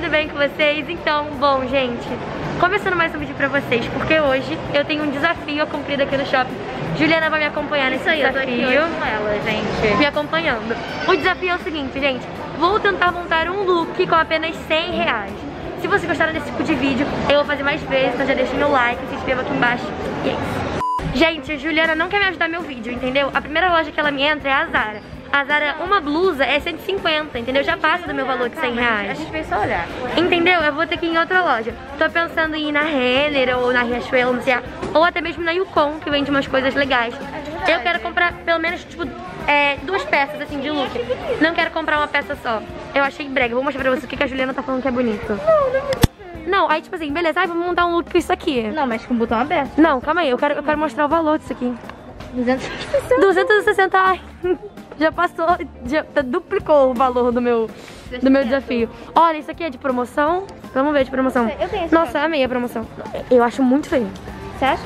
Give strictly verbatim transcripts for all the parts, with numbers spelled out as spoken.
tudo bem com vocês? Então, bom, gente, começando mais um vídeo pra vocês, porque hoje eu tenho um desafio a cumprir aqui no shopping. Juliana vai me acompanhar nesse Isso aí, desafio. eu tô aqui hoje com ela, gente. Me acompanhando. O desafio é o seguinte, gente, vou tentar montar um look com apenas cem reais. Se vocês gostaram desse tipo de vídeo, eu vou fazer mais vezes, então já deixa meu like, se inscreva aqui embaixo e é isso. Gente, a Juliana não quer me ajudar no meu vídeo, entendeu? A primeira loja que ela me entra é a Zara. A Zara, uma blusa é cento e cinquenta, entendeu? Já passa do meu valor de cem reais. A gente veio só olhar. Entendeu? Eu vou ter que ir em outra loja. Tô pensando em ir na Renner ou na Riachuelo, não sei, ou até mesmo na Yukon, que vende umas coisas legais. Eu quero comprar pelo menos, tipo, é, duas peças, assim, de look. Não quero comprar uma peça só. Eu achei brega. Vou mostrar pra você o que a Juliana tá falando que é bonito. Não, não. Não, aí tipo assim, beleza, ai, vamos montar um look com isso aqui. Não, mas com o botão aberto. Não, calma aí, eu quero, eu quero mostrar o valor disso aqui. duzentos e sessenta. duzentos e sessenta, ai, já passou, já duplicou o valor do meu, do meu desafio. Olha, isso aqui é de promoção. Vamos ver de promoção. Eu tenho esse Nossa, aqui. amei a promoção. Eu acho muito feio. Você acha?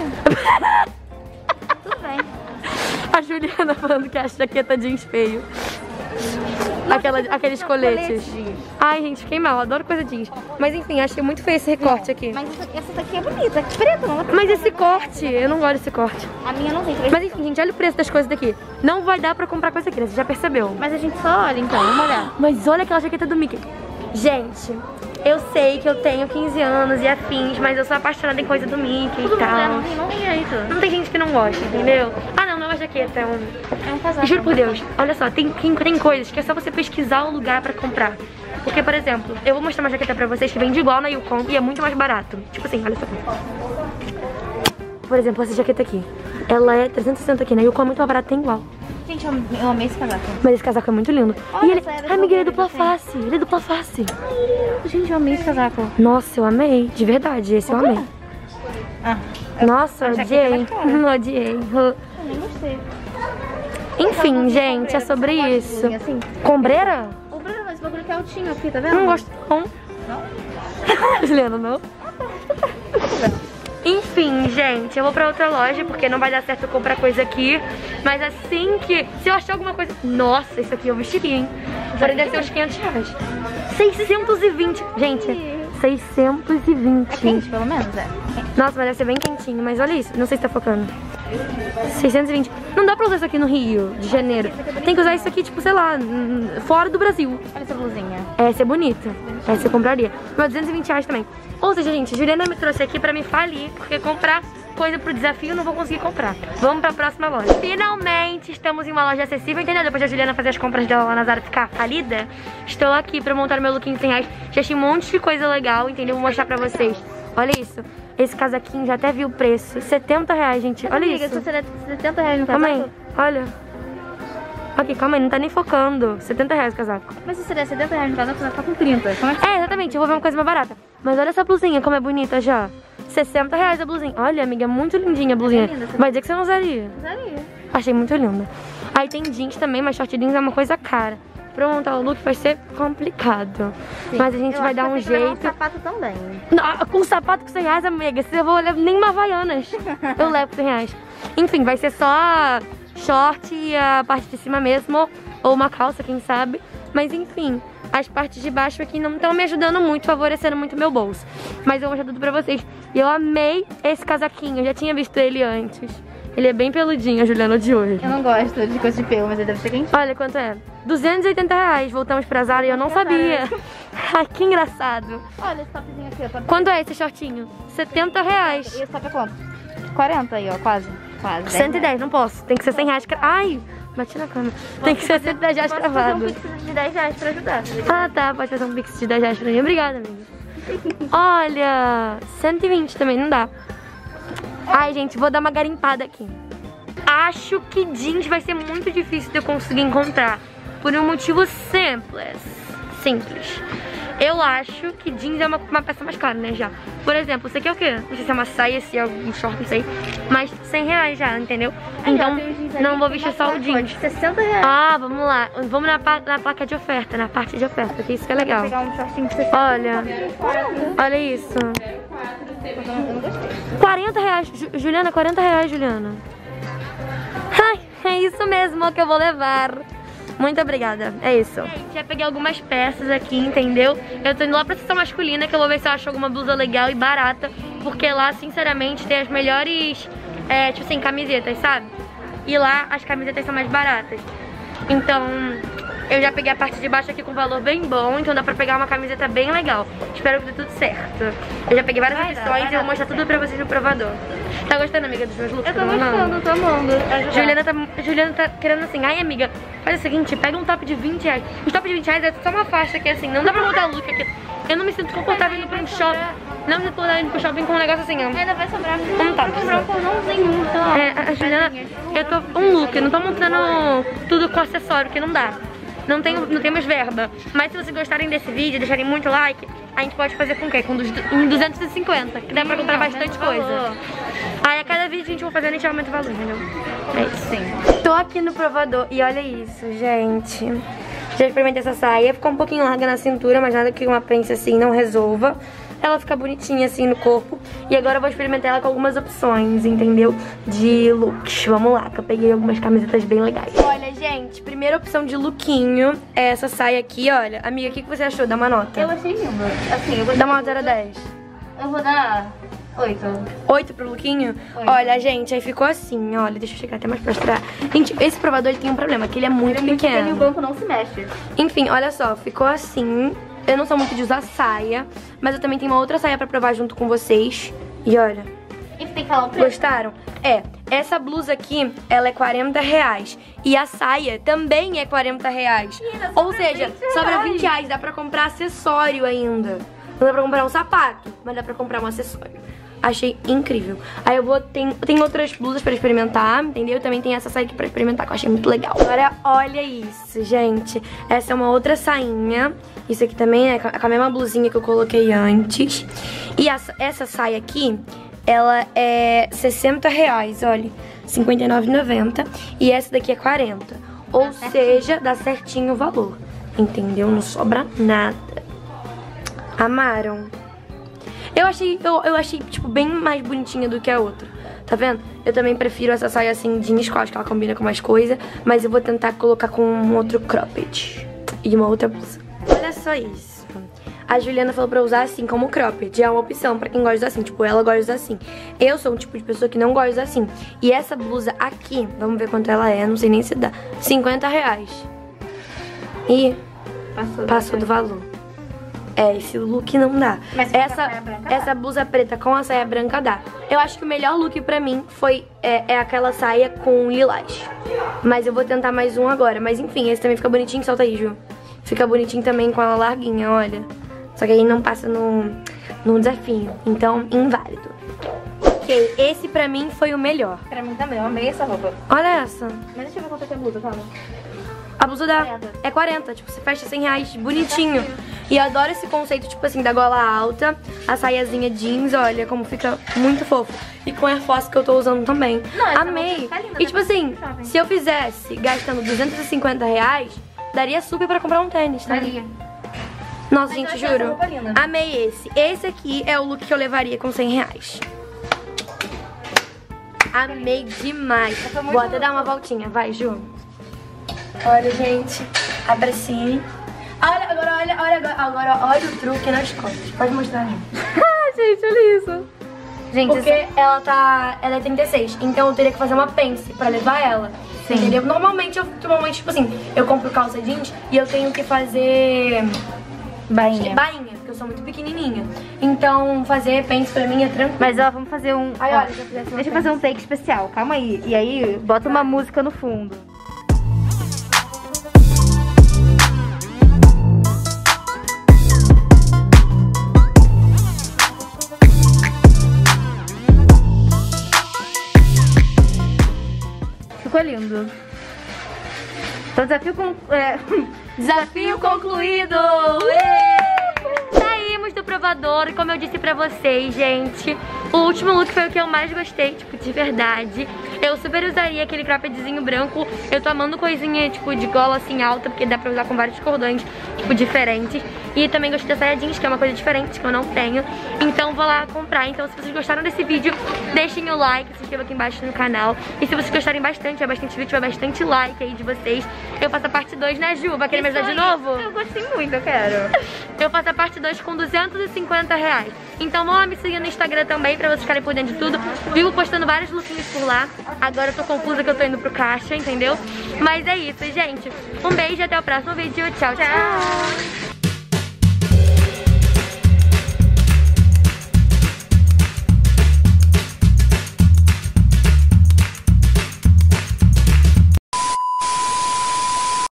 Tudo bem. A Juliana falando que acha jaqueta jeans feio. Nossa, Aquela, você tá aqueles fazendo coletes. colete. Ai, gente, fiquei mal, adoro coisa jeans. Mas enfim, achei muito feio esse recorte aqui. Mas essa, essa daqui é bonita, é preta, não é preta. Mas esse corte, eu não gosto desse corte. A minha não tem três. Mas enfim, gente, olha o preço das coisas daqui. Não vai dar pra comprar coisa aqui, né? Você já percebeu. Mas a gente só olha então, vamos olhar. Mas olha aquela jaqueta do Mickey. Gente, eu sei que eu tenho quinze anos e afins, mas eu sou apaixonada em coisa do Mickey Tudo e bem, tal. não tem, não tem jeito. Não tem gente que não gosta, entendeu? Ah não, não é uma jaqueta, é um... É um casaco. Juro por Deus, olha só, tem, tem, tem coisas que é só você pesquisar o lugar pra comprar. Porque, por exemplo, eu vou mostrar uma jaqueta pra vocês que vende igual na Yukon e é muito mais barato. Tipo assim, olha só aqui. Por exemplo, essa jaqueta aqui. Ela é trezentos e sessenta aqui, na Yukon é muito mais barato, tem igual. Gente, eu, eu amei esse casaco. Mas esse casaco é muito lindo. Olha, E ele, essa é ai, amiga, ele é dupla dupla face, ele é dupla face. Gente, eu amei esse casaco. Nossa, eu amei, de verdade, esse eu amei. Ah, Nossa, a jaqueta é odiei, mais cara. odiei. eu nem gostei. Enfim, gente, é sobre isso. Assim. Combreira? O Bruno, esse bagulho que é altinho aqui, tá vendo? Não gosto não. Não? Juliana, não? Enfim, gente, eu vou pra outra loja porque não vai dar certo eu comprar coisa aqui. Mas assim que... Se eu achar alguma coisa... Nossa, isso aqui eu vestiria, hein? Porém deve ser uns quinhentos reais. seiscentos e vinte. Gente, seiscentos e vinte. É quente, pelo menos, é. Nossa, mas deve ser bem quentinho. Mas olha isso, não sei se tá focando. seiscentos e vinte. Não dá pra usar isso aqui no Rio de Janeiro. Tem que usar isso aqui, tipo, sei lá, fora do Brasil. Olha essa blusinha. Essa é bonita. Essa eu compraria. Mas duzentos e vinte reais também. Ou seja, gente, a Juliana me trouxe aqui pra me falir, porque comprar coisa pro desafio eu não vou conseguir comprar. Vamos pra próxima loja. Finalmente estamos em uma loja acessível, entendeu? Depois da Juliana fazer as compras dela lá na Zara ficar falida, estou aqui pra montar o meu look em cem reais. Já achei um monte de coisa legal, entendeu? Vou mostrar pra vocês. Olha isso. Esse casaquinho, já até vi o preço. setenta reais, gente. Olha Amiga, isso. setenta reais no Calma casaco? aí. Olha. Aqui, calma aí. Não tá nem focando. setenta reais o casaco. Mas se você der setenta reais no casaco, você vai ficar com trinta. Como é que... É, exatamente. Eu vou ver uma coisa mais barata. Mas olha essa blusinha, como é bonita já. sessenta reais a blusinha. Olha, amiga, muito lindinha a blusinha. É linda, você vai dizer que você não usaria. usaria? Achei muito linda. Aí tem jeans também, mas short jeans é uma coisa cara. Pra montar o look vai ser complicado. Sim. Mas a gente Eu vai acho dar que um eu tenho que levar jeito. um sapato também. Não, com sapato com cem reais, amiga, se eu vou levar nem uma Havaianas, eu levo com cem reais. Enfim, vai ser só short e a parte de cima mesmo, ou uma calça, quem sabe. Mas enfim, as partes de baixo aqui não estão me ajudando muito, favorecendo muito meu bolso. Mas eu vou mostrar tudo pra vocês. E eu amei esse casaquinho, eu já tinha visto ele antes. Ele é bem peludinho, a Juliana de hoje. Eu não gosto de coisa de pelo, mas ele deve ser quentinho. Olha quanto é. duzentos e oitenta reais. Voltamos pra Zara e eu não sabia. Ai, que engraçado. Olha esse topzinho aqui, ó. Top... Quanto é esse shortinho? setenta reais. E esse top é quanto? quarenta aí, ó, quase. Quase. cento e dez, não posso. Tem que ser cem reais. Cra... Ai, bati na cama. Tem que ser cento e dez reais Posso fazer um cravado. pix de dez reais pra ajudar. Ah, tá. Pode fazer um pix de dez reais pra mim. Obrigada, amiga. Olha, cento e vinte também, não dá. Ai, gente, vou dar uma garimpada aqui. Acho que jeans vai ser muito difícil de eu conseguir encontrar. Por um motivo simples. Simples. Eu acho que jeans é uma, uma peça mais cara, né, já. Por exemplo, isso aqui é o quê? Não sei se é uma saia, se é um short, não sei. Mas cem reais já, entendeu? Então, não vou vestir só o jeans. sessenta reais. Ah, vamos lá. Vamos na, na placa de oferta, na parte de oferta, que isso que é legal. Vou pegar um shortinho de sessenta. Olha, olha isso. quarenta reais, Ju- Juliana, quarenta reais, Juliana. Ai, é isso mesmo que eu vou levar. Muito obrigada, é isso. Gente, já peguei algumas peças aqui, entendeu? Eu tô indo lá pra seção masculina, que eu vou ver se eu acho alguma blusa legal e barata. Porque lá, sinceramente, tem as melhores, é, tipo assim, camisetas, sabe? E lá as camisetas são mais baratas. Então, eu já peguei a parte de baixo aqui com valor bem bom. Então dá pra pegar uma camiseta bem legal. Espero que dê tudo certo. Eu já peguei várias vai opções dar, e eu vou mostrar tudo pra vocês no provador. Tá gostando, amiga, dos meus looks? Eu tô gostando, tô amando. Juliana tá, Juliana tá querendo assim, ai amiga, faz o seguinte, pega um top de vinte reais. Os top de vinte reais é só uma faixa aqui assim, não dá pra botar look aqui. Eu não me sinto confortável indo pra um shopping. Não me sinto confortável indo pro shopping com um negócio assim, ó. Ainda vai sobrar um top. Vai sobrar um cordãozinho, então. É, a Juliana, eu tô um look, eu não tô montando tudo com acessório, que não dá. Não, tenho, não temos verba. Mas se vocês gostarem desse vídeo, deixarem muito like, a gente pode fazer com o quê? Com dos, em duzentos e cinquenta, que dá pra comprar bastante coisa. Aí a cada vídeo que a gente for fazendo, a gente aumenta o valor, entendeu? É isso. Sim. Tô aqui no provador e olha isso, gente. Já experimentei essa saia, ficou um pouquinho larga na cintura, mas nada que uma prensa assim não resolva. Ela fica bonitinha assim no corpo. E agora eu vou experimentar ela com algumas opções, entendeu? De looks. Vamos lá, que eu peguei algumas camisetas bem legais. Olha, gente, primeira opção de lookinho é essa saia aqui, olha. Amiga, o que você achou? Dá uma nota. Eu achei linda. Assim, eu vou Dá uma nota zero a dez. Eu vou dar oito. oito pro lookinho? Oito. Olha, gente, aí ficou assim, olha. Deixa eu chegar até mais pra mostrar. Gente, esse provador ele tem um problema, que ele é muito ele é pequeno. Muito pequeno e o banco não se mexe. Enfim, olha só, ficou assim. Eu não sou muito de usar saia, mas eu também tenho uma outra saia pra provar junto com vocês. E olha. E tem que falar o preço. Gostaram? É, essa blusa aqui, ela é quarenta reais. E a saia também é quarenta reais. Menina, ou seja, sobra vinte reais. Dá pra comprar acessório ainda. Não dá pra comprar um sapato, mas dá pra comprar um acessório. Achei incrível. Aí eu vou... Tem, tem outras blusas pra experimentar, entendeu? Também tem essa saia aqui pra experimentar, que eu achei muito legal. Agora, olha isso, gente. Essa é uma outra sainha. Isso aqui também é com a mesma blusinha que eu coloquei antes. E essa, essa saia aqui, ela é sessenta reais, olha. cinquenta e nove reais e noventa centavos. E essa daqui é quarenta. Ou dá seja, certinho. Dá certinho o valor. Entendeu? Não sobra nada. Amaram? Eu achei, eu, eu achei, tipo, bem mais bonitinha do que a outra. Tá vendo? Eu também prefiro essa saia assim, jeans, que eu acho que ela combina com mais coisa. Mas eu vou tentar colocar com um outro cropped. E uma outra blusa. Olha só isso. A Juliana falou pra usar assim, como cropped. É uma opção pra quem gosta de usar assim. Tipo, ela gosta de usar assim. Eu sou um tipo de pessoa que não gosta de usar assim. E essa blusa aqui, vamos ver quanto ela é. Não sei nem se dá. cinquenta reais. E passou, passou do valor. É, esse look não dá. Mas essa, branca essa dá. blusa preta com a saia branca dá. Eu acho que o melhor look pra mim foi é, é aquela saia com lilás. Mas eu vou tentar mais um agora. Mas enfim, esse também fica bonitinho. Solta aí, Ju. Fica bonitinho também com ela larguinha, olha. Só que aí não passa no, no desafio. Então, inválido. Ok, esse pra mim foi o melhor. Pra mim também, eu amei essa roupa. Olha essa. Mas deixa eu ver quanto é que é a blusa, calma. A blusa da é quarenta, tipo, você fecha cem reais, bonitinho. E eu adoro esse conceito, tipo assim, da gola alta, a saiazinha jeans, olha como fica muito fofo. E com a Air Force que eu tô usando também. Não, amei. E tipo assim, se eu fizesse gastando duzentos e cinquenta reais, daria super pra comprar um tênis, tá? Daria. Nossa, gente, juro. Amei esse. Esse aqui é o look que eu levaria com cem reais. Amei demais. Vou até dar uma voltinha, vai, Ju. Olha, gente, abre assim. Olha, agora, olha, olha, agora, agora olha o truque nas costas. Pode mostrar, Ju. Ah, gente, olha isso. Gente, porque isso... ela tá, ela é trinta e seis, então eu teria que fazer uma pence pra levar ela. Sim. Entendeu? Normalmente, eu, normalmente, tipo assim, eu compro calça jeans e eu tenho que fazer... Bainha. Bainha, porque eu sou muito pequenininha. Então, fazer pence pra mim é tranquilo. Mas ó, vamos fazer um... Aí, ó, olha, já fizesse deixa eu fazer um take especial, calma aí. E aí, bota uma música no fundo. Ficou lindo. Então, desafio com... É... Desafio concluído! Saímos do provador e como eu disse pra vocês, gente, o último look foi o que eu mais gostei, tipo, de verdade. Eu super usaria aquele croppedzinho branco. Eu tô amando coisinha, tipo, de gola assim alta, porque dá pra usar com vários cordões, tipo, diferentes. E também gostei da saia jeans, que é uma coisa diferente, que eu não tenho. Então vou lá comprar. Então se vocês gostaram desse vídeo, deixem o like, se inscrevam aqui embaixo no canal. E se vocês gostarem bastante, vai bastante vídeo, vai bastante like aí de vocês, eu faço a parte dois, né, Ju? Vai querer me ajudar de novo? Eu gostei muito, eu quero. Eu faço a parte dois com duzentos e cinquenta reais. Então vão lá me seguir no Instagram também, pra vocês ficarem por dentro de tudo. Vivo postando vários lookinhos por lá. Agora eu tô confusa que eu tô indo pro caixa, entendeu? Mas é isso, gente. Um beijo e até o próximo vídeo. Tchau, tchau.